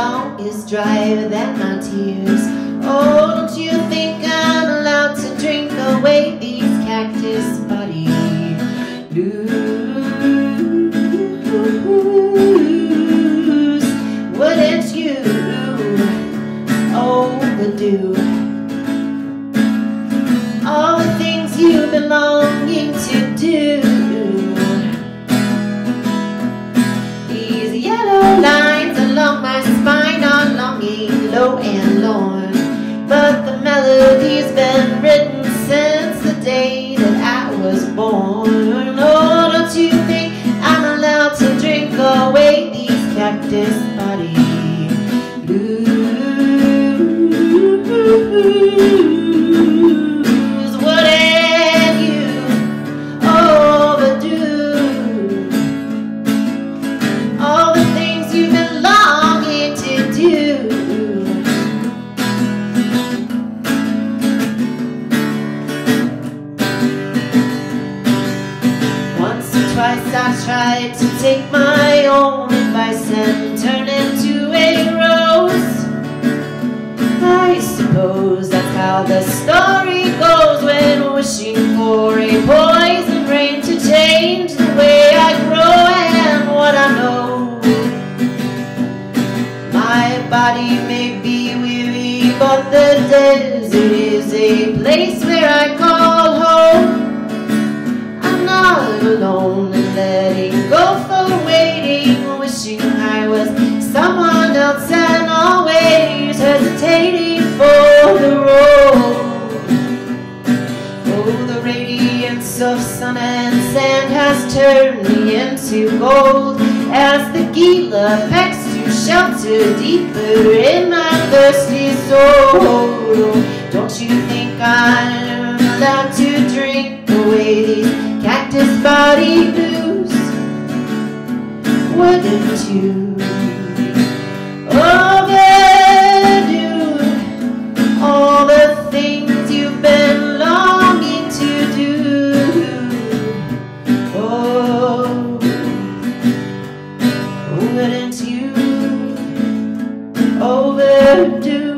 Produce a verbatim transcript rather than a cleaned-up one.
longest drive than my tears. Oh, don't you think I'm allowed to drink away these cactus body blues? Wouldn't you overdo all the things you've been longing to do? These yellow lines along my spine are longing low and lorn, but the melody's been written since the day that I was born. Oh, don't you think I'm allowed to drink away these cactus body blues? Wouldn't you overdo all the things you've been longing to do? Once or twice I tried to take my own advice and turn into a rose. I suppose that's how the story goes when wishing for a poison rain to change the way I grow and what I know. My body may be weary, but the desert is a place where I call home. I'm not alone in letting go for waiting, wishing I was someone else and always hesitating for the road. Oh, the radiance of sun and sand has turned me into gold as the Gila pecks to shelter deeper in my thirsty soul. Don't you think I'm allowed to drink away these cactus body blues? Wouldn't you overdo all the things you've been longing to do? Oh, wouldn't you overdo